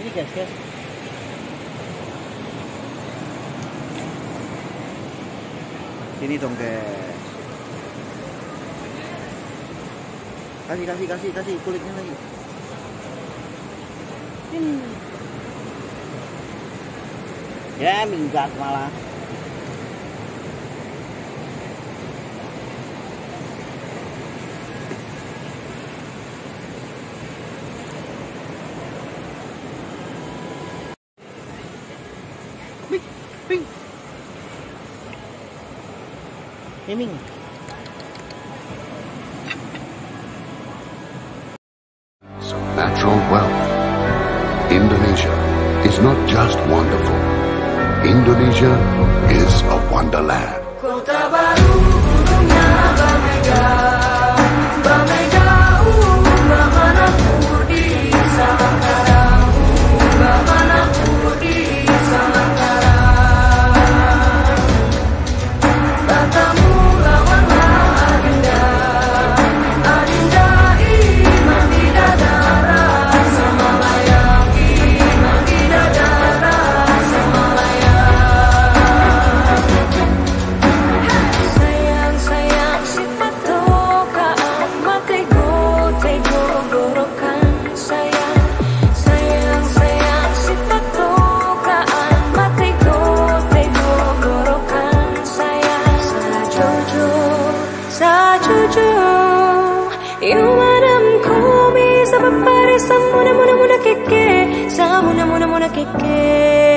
Ini guys. Sini dong guys. Kasih kulitnya lagi. Ya minggat malah. Ping. Miming. So natural wealth. Indonesia is not just wonderful. Indonesia is a wonderland. Kota baru gunungnya bermegah, bagaimanapun di Sangkara, bagaimanapun di Sangkara. Batamu lawanlah Adinda, Adinda iman tidak darah, Semalaya iman tidak darah, Semalaya. Sayang sifat tokaan matego gorokan sayang sifat tokaan matego gorokan sayang sajojo yumadam komi sabapare samuna muna keke samuna muna keke